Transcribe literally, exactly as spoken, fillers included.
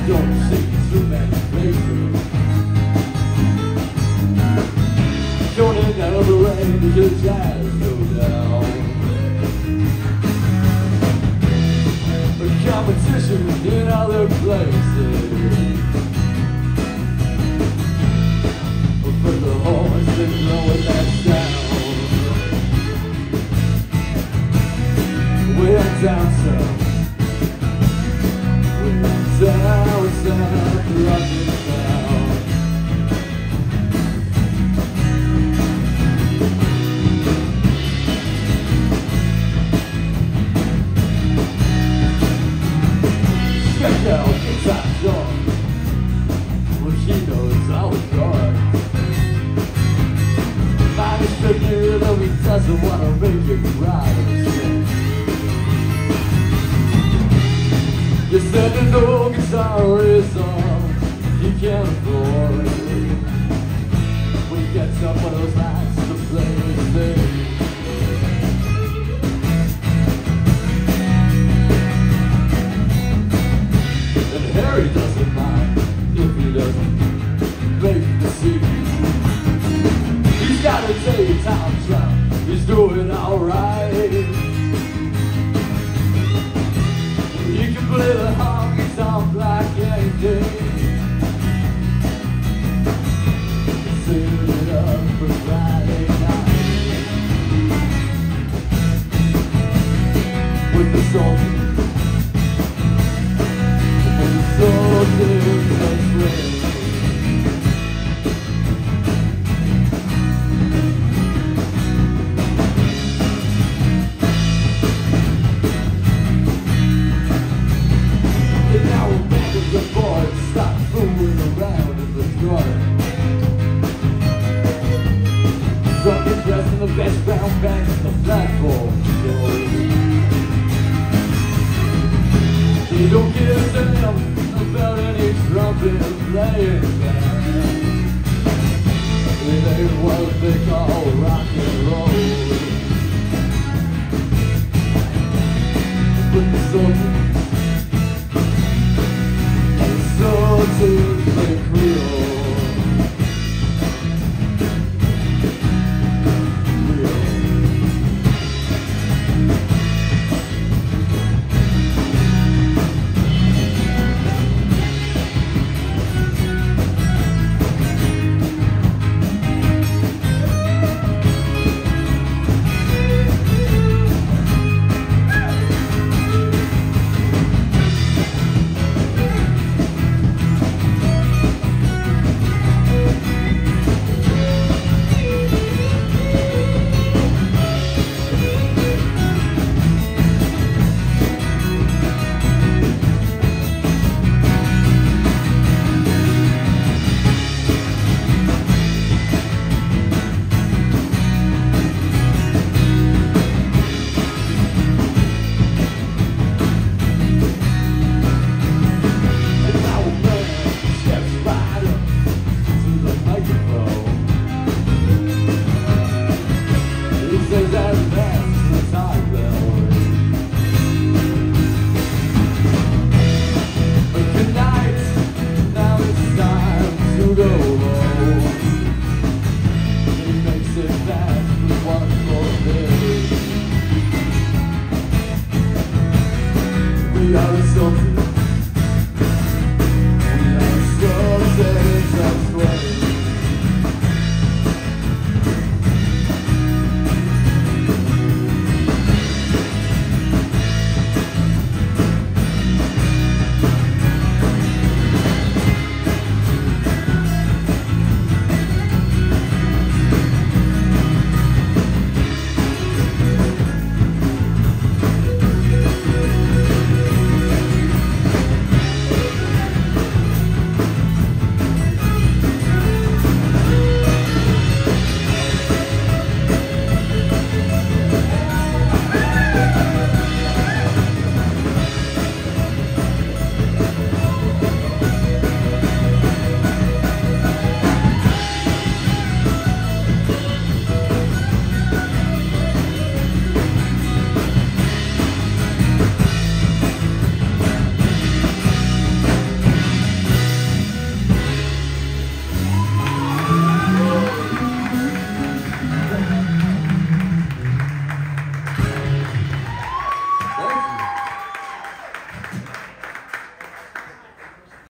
don't see too many places. Going down the rain because jazz go down. A competition in other places. But the horse is blowing that sound. Way down south. Way down south, rocking down. Check out Guitar John. Well, he knows all the cards. Mister New, though he doesn't want to make you cry. You said the no guitar is all you can afford. When you get some of those lines to play with me. And Harry doesn't mind if he doesn't make the scene. He's gotta take time out, he's doing alright. He can play the honky tonk like anything. Sing it up for Friday night. With the soldiers, with the soldiers of spring. The boys stop fooling around in the garden. Drunken dressed in the best brown pants and the platform show. They don't give a damn about any trumpet playing band. It ain't what they call rock and roll. But the soldiers to play Creole. We are the soldiers.